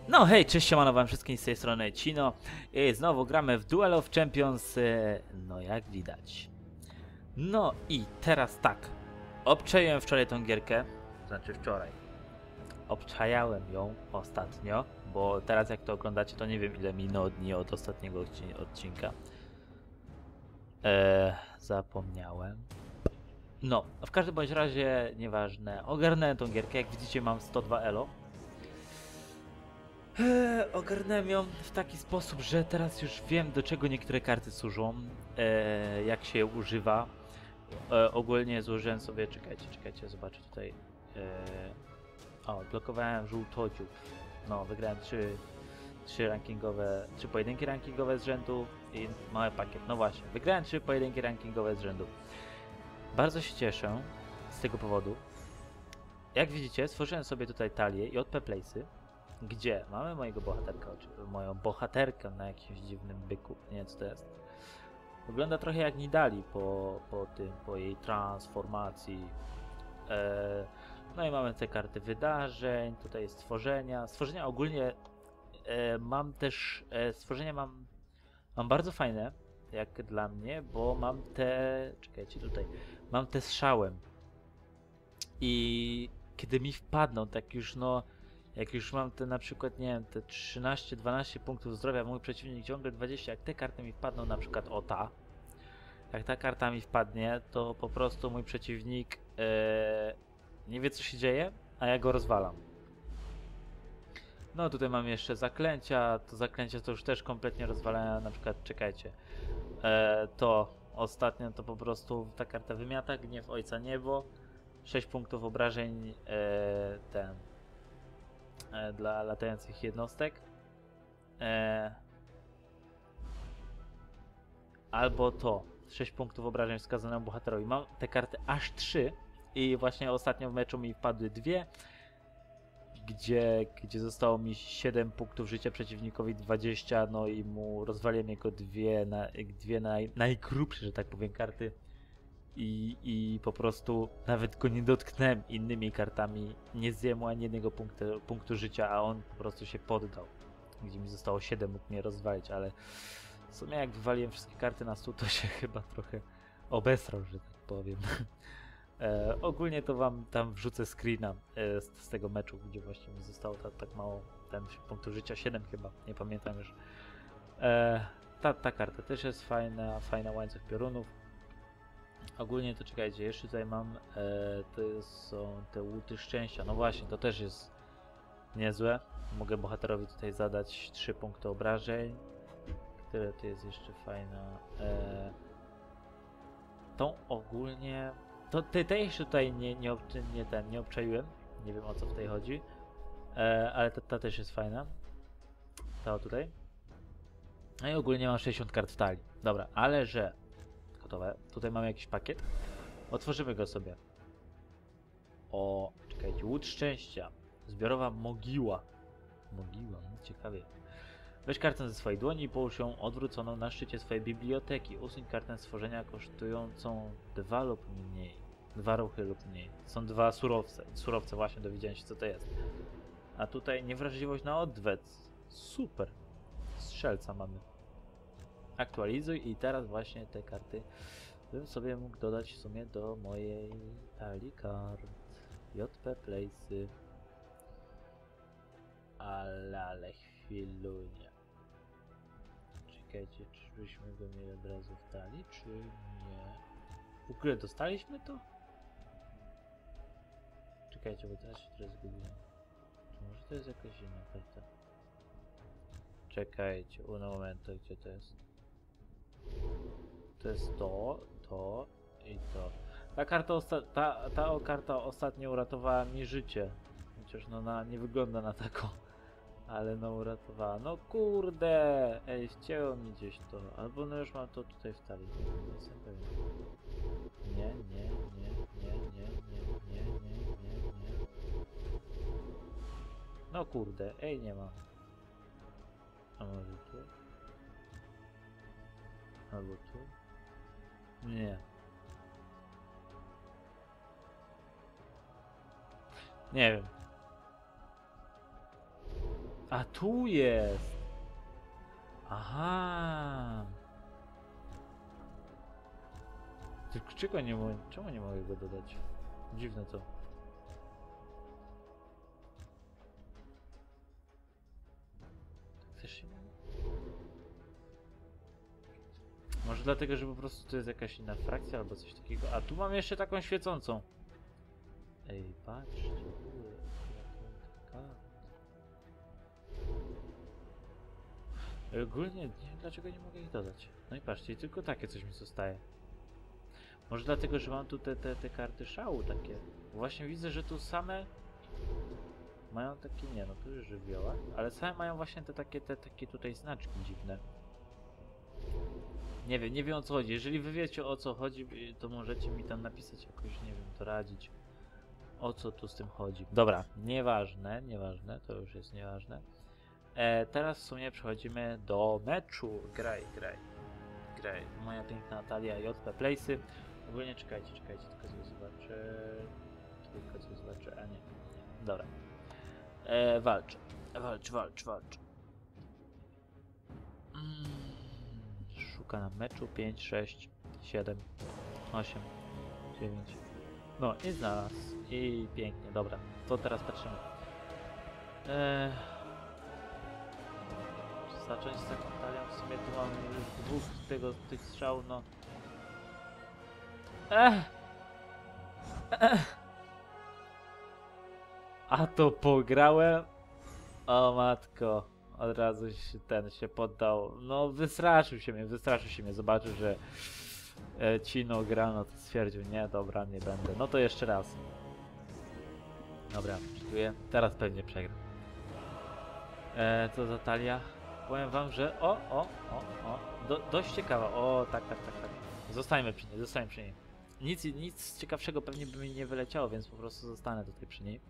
No hej, cześć, siemano wam wszystkim z tej strony Cino i znowu gramy w Duel of Champions, no jak widać. No i teraz tak, obczaiłem wczoraj tą gierkę, znaczy wczoraj, obczajałem ją ostatnio, bo teraz jak to oglądacie to nie wiem ile minęło dni od ostatniego odcinka. Zapomniałem. No, w każdym bądź razie, nieważne, ogarnąłem tą gierkę, jak widzicie mam 102 elo. Ogarnąłem ją w taki sposób, że teraz już wiem do czego niektóre karty służą, jak się je używa. Ogólnie złożyłem sobie, czekajcie, zobaczę tutaj. Odblokowałem żółtodziób. No, wygrałem 3 pojedynki rankingowe z rzędu i mały pakiet. No właśnie, wygrałem 3 pojedynki rankingowe z rzędu. Bardzo się cieszę z tego powodu. Jak widzicie, stworzyłem sobie tutaj talię i JP Place'y, gdzie mamy mojego bohaterka, moją bohaterkę na jakimś dziwnym byku, nie wiem co to jest. Wygląda trochę jak Nidali po jej transformacji. No i mamy te karty wydarzeń, tutaj jest stworzenia. Stworzenia ogólnie mam też, mam bardzo fajne, jak dla mnie, bo mam te, czekajcie tutaj, mam te z szałem. I kiedy mi wpadną, tak już no, jak już mam te na przykład, nie wiem, te 13-12 punktów zdrowia, mój przeciwnik ciągle 20, jak te karty mi wpadną, na przykład o ta, jak ta karta mi wpadnie, to po prostu mój przeciwnik nie wie co się dzieje, a ja go rozwalam. No tutaj mam jeszcze zaklęcia, to zaklęcia to już też kompletnie rozwalają, na przykład, czekajcie, to ostatnio to po prostu ta karta wymiata, gniew ojca niebo, 6 punktów obrażeń, dla latających jednostek. Albo to 6 punktów obrażeń wskazanemu bohaterowi. Mam te karty aż 3 i właśnie ostatnio w meczu mi wpadły 2, gdzie zostało mi 7 punktów życia, przeciwnikowi 20, no i mu rozwaliłem jego dwie najgrubsze, że tak powiem, karty. I po prostu nawet go nie dotknąłem innymi kartami, nie zjadłem ani jednego punktu życia, a on po prostu się poddał. Gdzie mi zostało 7, mógł mnie rozwalić, ale w sumie jak wywaliłem wszystkie karty na stół, to się chyba trochę obesrał, że tak powiem. Ogólnie to wam tam wrzucę screena z tego meczu, gdzie właśnie mi zostało tak mało, ten punktów życia, 7 chyba, nie pamiętam już. Ta karta też jest fajna łańcuch piorunów. Ogólnie to czekajcie, jeszcze tutaj mam, to są te łuty szczęścia, no właśnie, to też jest niezłe. Mogę bohaterowi tutaj zadać 3 punkty obrażeń. Które to jest jeszcze fajna. Tą ogólnie, to tej jeszcze tutaj nie obczaiłem, nie wiem o co w tej chodzi, ale ta też jest fajna. Ta tutaj. No i ogólnie mam 60 kart w talii. Dobra, ale że gotowe. Tutaj mamy jakiś pakiet. Otworzymy go sobie. O, czekajcie, łódź szczęścia. Zbiorowa mogiła. Mogiła, no ciekawie. Weź kartę ze swojej dłoni i połóż ją odwróconą na szczycie swojej biblioteki. Usuń kartę stworzenia kosztującą 2 lub mniej. 2 ruchy lub mniej. Są 2 surowce. Surowce właśnie, dowiedziałem się co to jest. A tutaj niewrażliwość na odwet. Super. Strzelca mamy. Aktualizuj i teraz właśnie te karty bym sobie mógł dodać w sumie do mojej talii kart. JP Place'y. Ale chwilunia. Czekajcie, czyżbyśmy go mieli od razu w talii, czy nie? W ogóle dostaliśmy to? Czekajcie, bo teraz się trochę zgubiłem. Czy może to jest jakaś inna karta? Czekajcie, uno momento, gdzie to jest? To jest to i to. Ta karta ostatnio uratowała mi życie. Chociaż no nie wygląda na taką. Ale no uratowała. No kurde! Ej, ścięło mi gdzieś to. Albo no już mam to tutaj w talii. Nie jestem pewien. Nie. No kurde, ej, nie mam. A może tu? Albo tu? Nie. Nie wiem. A tu jest! Aha! Tylko czego nie mogę, czemu nie mogę go dodać? Dziwne to. Tak też się nie... Może dlatego, że po prostu to jest jakaś inna frakcja albo coś takiego. A tu mam jeszcze taką świecącą. Ej, patrzcie, ogólnie nie wiem dlaczego nie mogę ich dodać. No i patrzcie, tylko takie coś mi zostaje. Może dlatego, że mam tu te karty szału takie. Właśnie widzę, że tu same mają takie, nie no, tu już żywioła, ale same mają właśnie te takie tutaj znaczki dziwne. Nie wiem o co chodzi. Jeżeli wy wiecie o co chodzi, to możecie mi tam napisać jakoś, nie wiem, to radzić. O co tu z tym chodzi. Dobra, nieważne, to już jest nieważne. Teraz w sumie przechodzimy do meczu. Graj. Moja piękna Natalia, JP Playsy. Ogólnie czekajcie, tylko coś zobaczę. A nie. Dobra. Walcz. Szuka na meczu 5, 6, 7, 8, 9. No i znalazł. I pięknie, dobra. To teraz patrzymy. Zacząć z taką talią. W sumie tu mam już dwóch tych strzał, no. A to pograłem. O matko. Od razu się poddał. No wystraszył się mnie. Zobaczył, że Cino gra, no to stwierdził, nie, dobra, nie będę. No to jeszcze raz. Dobra, czytuję. Teraz pewnie przegram. Co za talia? Powiem wam, że dość ciekawa. O, tak. Zostańmy przy niej. Nic ciekawszego pewnie by mi nie wyleciało, więc po prostu zostanę tutaj przy niej.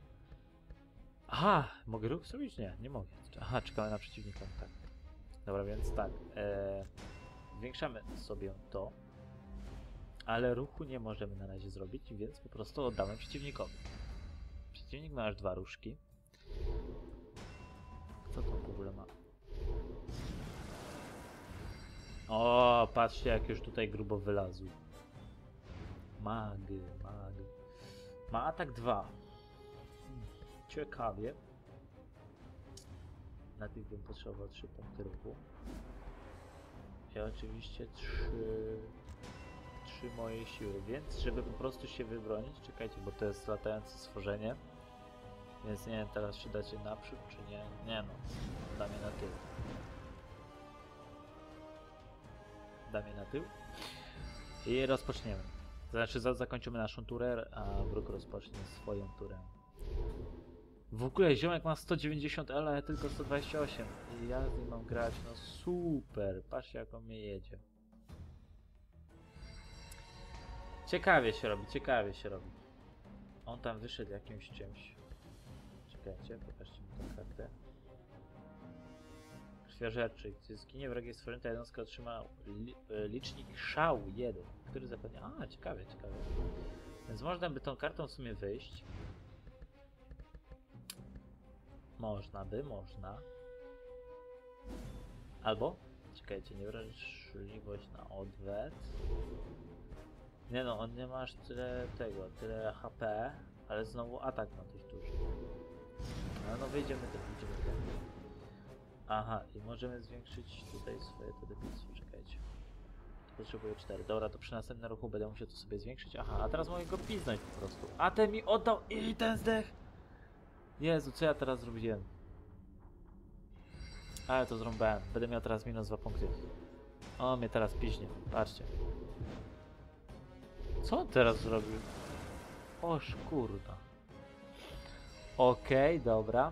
Aha, mogę ruch zrobić? Nie mogę. Aha, czekamy na przeciwnika, tak. Dobra, więc tak. Zwiększamy sobie to. Ale ruchu nie możemy na razie zrobić, więc po prostu oddamy przeciwnikowi. Przeciwnik ma aż 2 różki. Co to w ogóle ma? O, patrzcie jak już tutaj grubo wylazł. Mag. Ma atak 2. Ciekawie. Na tych bym potrzebował 3 punkty ruchu. Ja oczywiście 3 moje siły, więc żeby po prostu się wybronić, czekajcie, bo to jest latające stworzenie. Więc nie wiem teraz czy dacie naprzód, czy nie. Nie no, dam je na tył. Dam je na tył. I rozpoczniemy. Znaczy zakończymy naszą turę, a wróg rozpocznie swoją turę. W ogóle ziomek ma 190 L, a ja tylko 128. I ja z nim mam grać, no super. Patrzcie jak on mnie jedzie. Ciekawie się robi. On tam wyszedł jakimś czymś. Czekajcie, pokażcie mi tę kartę. Krwiożerczy. Gdy zginie wrogie stworzenie, ta jednostka otrzyma licznik szału 1, który zapewnia... A, ciekawe. Więc można by tą kartą w sumie wyjść. Można. Albo, czekajcie, niewrażliwość na odwet. Nie no, on nie ma aż tyle HP, ale znowu atak ma dość duży. No wyjdziemy to. Aha, i możemy zwiększyć tutaj swoje dedykacje, czekajcie. Potrzebuję 4, dobra, to przy następnym ruchu będę musiał to sobie zwiększyć. Aha, a teraz mogę go piznąć po prostu. A ten mi oddał i ten zdech! Jezu, co ja teraz zrobiłem? Ale to zrąbałem. Będę miał teraz minus 2 punkty. O, mnie teraz piźnie. Patrzcie. Co on teraz zrobił? Oż kurda. Okej, dobra.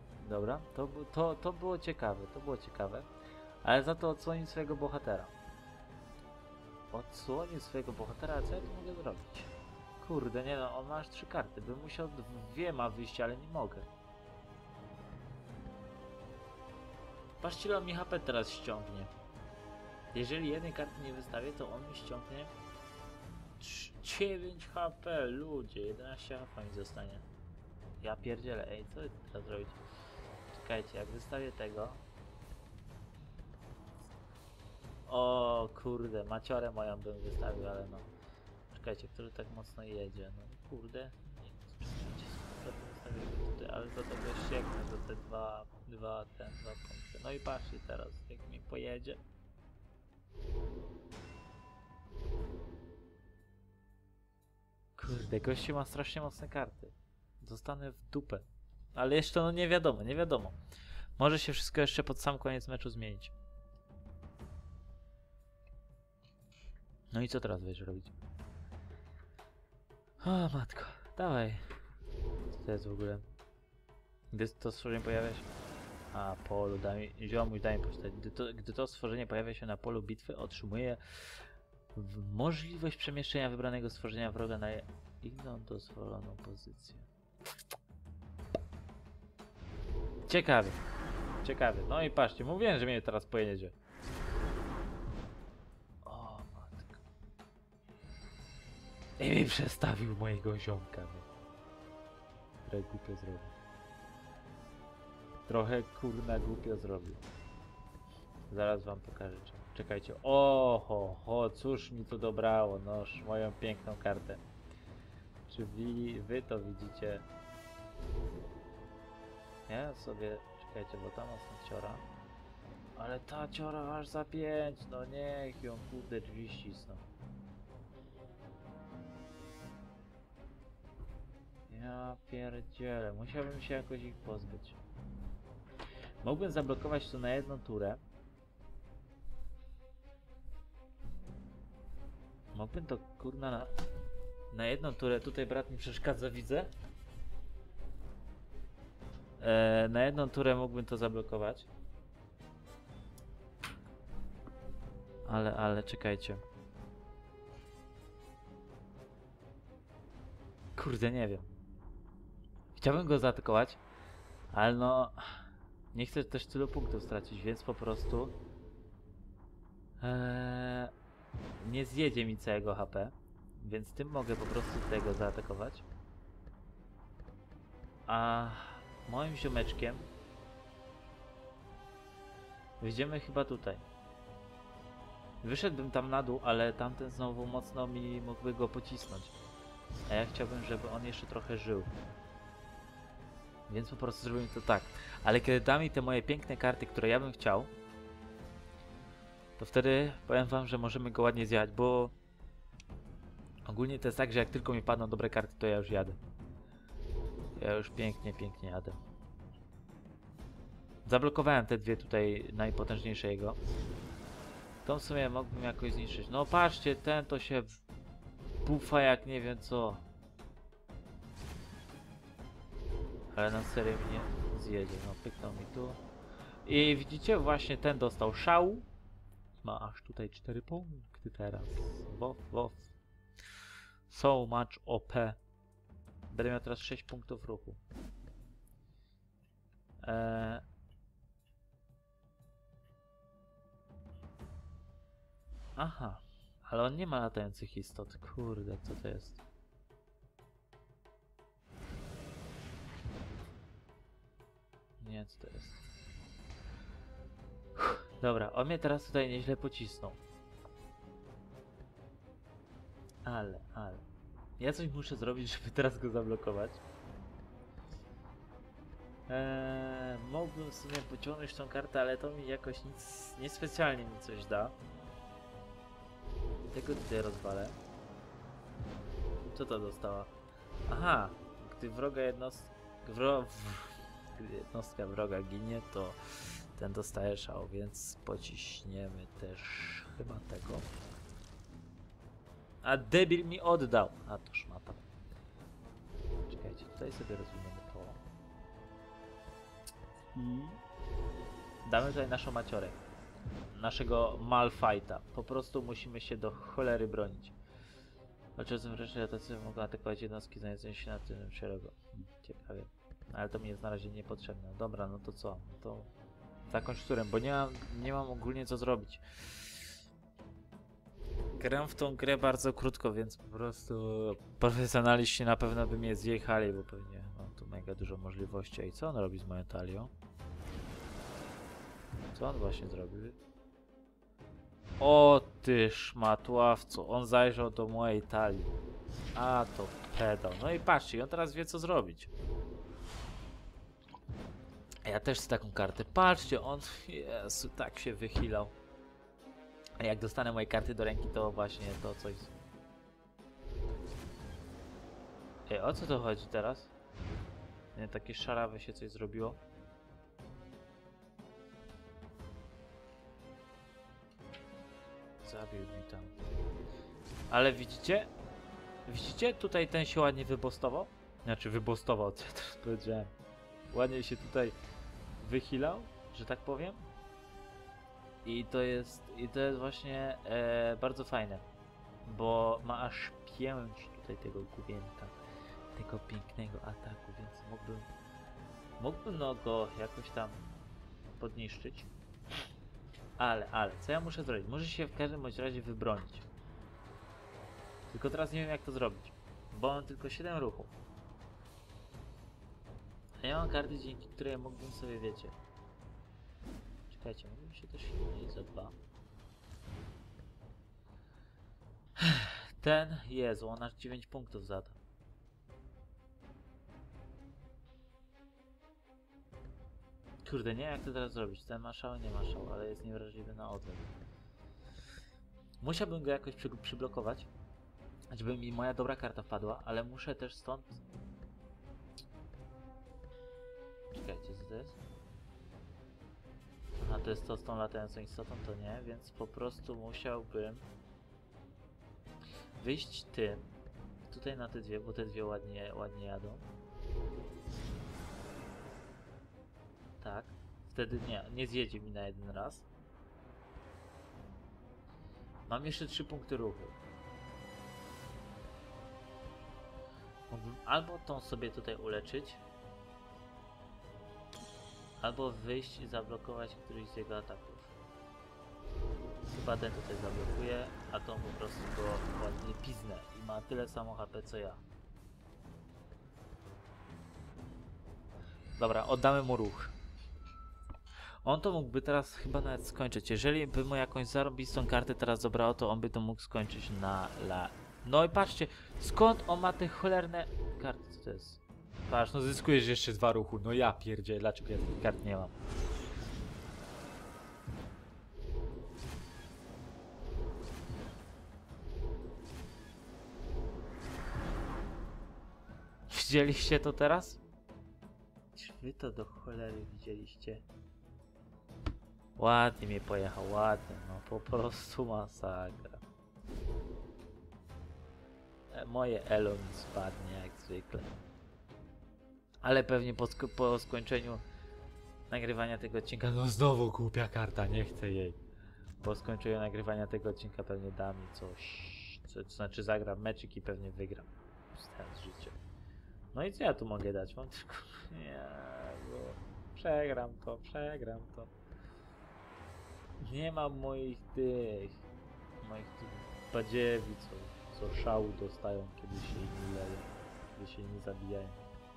To było ciekawe. Ale za to odsłonił swojego bohatera. A co ja tu mogę zrobić? Kurde, nie no, on ma aż 3 karty. Bym musiał 2 wyjść, ale nie mogę. Patrzcie, ile on mi HP teraz ściągnie. Jeżeli jednej karty nie wystawię, to on mi ściągnie 9 HP, ludzie, 11 HP mi zostanie. Ja pierdzielę, ej, co wy teraz robicie? Czekajcie, jak wystawię tego. O kurde, maciorę moją bym wystawił, ale no. Czekajcie, który tak mocno jedzie, no kurde. Nie, czekajcie, to bym wystawił tutaj, ale do tego sięgnę, do te dwa punkty. No i patrzcie teraz, jak mi pojedzie. Kurde, gościu ma strasznie mocne karty. Zostanę w dupę. Ale jeszcze no nie wiadomo, nie wiadomo. Może się wszystko jeszcze pod sam koniec meczu zmienić. No i co teraz będziesz robić? O matko, dawaj. Co to jest w ogóle? Gdy to stworzenie pojawia się... A, polu, ziomuś, daj mi poczytać. Gdy to stworzenie pojawia się na polu bitwy, otrzymuje możliwość przemieszczenia wybranego stworzenia wroga na inną dozwoloną pozycję. Ciekawy. Ciekawy. No i patrzcie, mówiłem, że mnie teraz pojedzie. O matko. I mi przestawił mojego ziomka. Trochę głupio zrobił. Trochę kurna głupio zrobił. Zaraz wam pokażę. Czekajcie. O, cóż mi to dobrało. Noż, moją piękną kartę. Czy wy to widzicie? Ja sobie... Czekajcie, bo tam mocno ciora. Ale ta ciora aż za 5. No niech ją kurde drzwi ścisną. Ja pierdzielę. Musiałbym się jakoś ich pozbyć. Mógłbym zablokować to na jedną turę. Mógłbym to kurna na jedną turę. Tutaj brat mi przeszkadza, widzę. Na jedną turę mógłbym to zablokować. Ale czekajcie. Kurde, nie wiem. Chciałbym go zaatakować, ale no... Nie chcę też tylu punktów stracić, więc po prostu... nie zjedzie mi całego HP, więc tym mogę po prostu tego zaatakować. A moim ziomeczkiem wyjdziemy chyba tutaj. Wyszedłbym tam na dół, ale tamten znowu mocno mi mógłby go pocisnąć. A ja chciałbym, żeby on jeszcze trochę żył. Więc po prostu zrobimy to tak. Ale kiedy da mi te moje piękne karty, które ja bym chciał, to wtedy powiem wam, że możemy go ładnie zjechać, bo ogólnie to jest tak, że jak tylko mi padną dobre karty, to ja już jadę. Ja już pięknie jadę. Zablokowałem te dwie tutaj najpotężniejsze jego. To w sumie mógłbym jakoś zniszczyć. No patrzcie, ten to się bufa jak nie wiem co. Ale na serio mnie zjedzie. No pyknął mi tu. I widzicie, właśnie ten dostał szału. Ma aż tutaj 4 punkty teraz. Wow. So much OP. Będę miał teraz 6 punktów ruchu. Aha. Ale on nie ma latających istot. Kurde, co to jest? Nie, co to jest? Dobra, on mnie teraz tutaj nieźle pocisnął. Ale... Ja coś muszę zrobić, żeby teraz go zablokować. Mógłbym w sumie pociągnąć tą kartę, ale to mi jakoś nic... niespecjalnie mi coś da. Tego tutaj rozwalę. Co to dostała? Aha! Gdy wroga gdy jednostka wroga ginie, to ten dostaje szał, więc pociśniemy też chyba tego. A debil mi oddał! A to szmata. Czekajcie, tutaj sobie rozwiniemy to. I damy tutaj naszą maciorę. Naszego Malfighta. Po prostu musimy się do cholery bronić. Oczywiście wreszcie tacy mogą atakować jednostki znajdujące się na tym szeregu. Ciekawie. Ale to mi jest na razie niepotrzebne. Dobra, no to co? No to zakończ turem, bo nie mam ogólnie co zrobić. Gram w tą grę bardzo krótko, więc po prostu profesjonaliści na pewno by mnie zjechali, bo pewnie mam tu mega dużo możliwości. I co on robi z moją talią? Co on właśnie zrobił? O ty szmatławco, on zajrzał do mojej talii. A to pedał. No i patrzcie, on teraz wie co zrobić. A ja też chcę taką kartę. Patrzcie, on... Jezu, tak się wychylał. A jak dostanę moje karty do ręki, to właśnie to coś... Ej, o co to chodzi teraz? Nie, takie szarawe się coś zrobiło. Zabił mi tam. Ale widzicie? Widzicie? Tutaj ten się ładnie wybostował. Znaczy wybostował, co ja teraz powiedziałem. Ładnie się tutaj wychylał, że tak powiem. I to jest właśnie bardzo fajne. Bo ma aż 5 tutaj tego gubienka. Tego pięknego ataku, więc mógłbym no go jakoś tam podniszczyć. Ale, co ja muszę zrobić? Muszę się w każdym bądź razie wybronić. Tylko teraz nie wiem jak to zrobić. Bo mam tylko 7 ruchów. A ja mam karty, dzięki której mógłbym sobie, wiecie... Czekajcie, mógłbym się też chwilę za 2. Ten, Jezu, on aż 9 punktów zada. Kurde, nie wiem jak to teraz zrobić. Ten ma szał, nie ma szał, ale jest niewrażliwy na odwet. Musiałbym go jakoś przyblokować, żeby mi moja dobra karta wpadła, ale muszę też stąd... Czekajcie, co to jest? Aha, to jest to z tą latającą istotą, to nie, więc po prostu musiałbym wyjść tym, tutaj na te dwie, bo te dwie ładnie jadą. Tak, wtedy nie zjedzie mi na jeden raz. Mam jeszcze 3 punkty ruchu. Mógłbym albo tą sobie tutaj uleczyć, albo wyjść i zablokować któryś z jego ataków. Chyba ten tutaj zablokuje, a tą po prostu go ładnie piznę i ma tyle samo HP co ja. Dobra, oddamy mu ruch. On to mógłby teraz chyba nawet skończyć. Jeżeli by mu jakąś zarobistą kartę teraz zabrało, to on by to mógł skończyć na la... No i patrzcie, skąd on ma te cholerne karty, co to jest? Patrz, no zyskujesz jeszcze 2 ruchu. No ja pierdzielę, dlaczego ja tych kart nie mam? Widzieliście to teraz? Czy wy to do cholery widzieliście? Ładnie mnie pojechał, ładnie, no po prostu masakra. Moje elo mi spadnie jak zwykle. Ale pewnie po skończeniu nagrywania tego odcinka, no znowu głupia karta, nie chcę jej. Po skończeniu nagrywania tego odcinka pewnie da mi coś, to znaczy zagram meczyk i pewnie wygram. Stając życie. No i co ja tu mogę dać? Mam tylko... Nie, bo... Przegram to. Nie mam moich tych badziewi, co szału dostają, kiedy się inni leją, kiedy się inni zabijają.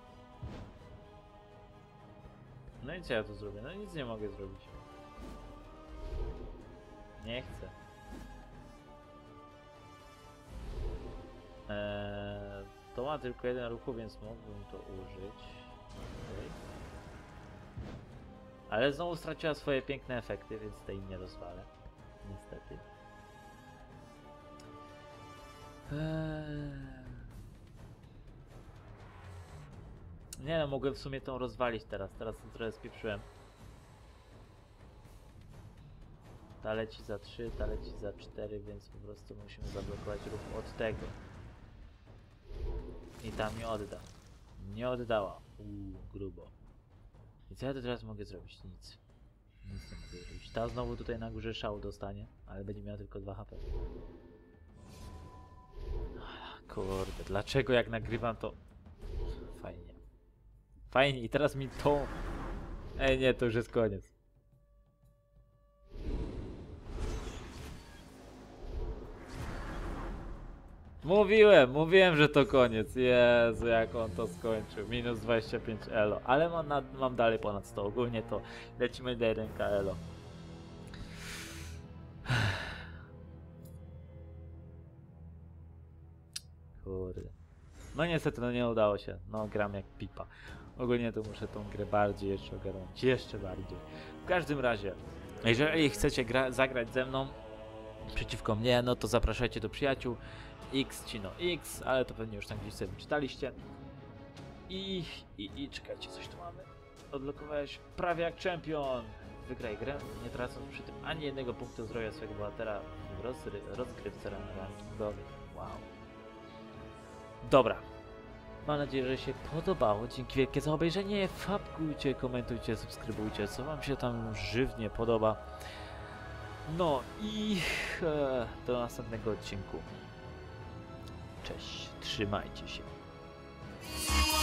No i co ja tu zrobię? No nic nie mogę zrobić. Nie chcę. To ma tylko 1 ruchu, więc mógłbym to użyć. Okay. Ale znowu straciła swoje piękne efekty, więc tej nie rozwalę. Niestety. Nie no, mogłem w sumie tą rozwalić teraz. Teraz to trochę spieprzyłem. Ta leci za 3, ta leci za 4, więc po prostu musimy zablokować ruch od tego. I tam nie odda. Nie oddała. Grubo. I co ja to teraz mogę zrobić? Nic. Nic nie mogę zrobić. Ta znowu tutaj na górze szału dostanie, ale będzie miała tylko 2 HP. Kurde, dlaczego jak nagrywam to... Fajnie. Fajnie i teraz mi to... Ej nie, to już jest koniec. Mówiłem, że to koniec. Jezu, jak on to skończył. Minus 25 elo. Ale mam dalej ponad 100. Ogólnie to lecimy do 1 elo. Kurde. No niestety, no nie udało się. No gram jak pipa. Ogólnie to muszę tą grę bardziej jeszcze ogarnąć. Jeszcze bardziej. W każdym razie, jeżeli chcecie zagrać ze mną przeciwko mnie, no to zapraszajcie do przyjaciół. Cino X, ale to pewnie już tam gdzieś sobie czytaliście. I czekajcie, coś tu mamy. Odblokowałeś prawie jak czempion. Wygraj grę, nie tracąc przy tym ani jednego punktu zdrowia swojego bohatera w rozgrywce rankingowej. Wow. Dobra. Mam nadzieję, że się podobało. Dzięki wielkie za obejrzenie. Fabkujcie, komentujcie, subskrybujcie, co wam się tam żywnie podoba. No i do następnego odcinku. Cześć, trzymajcie się.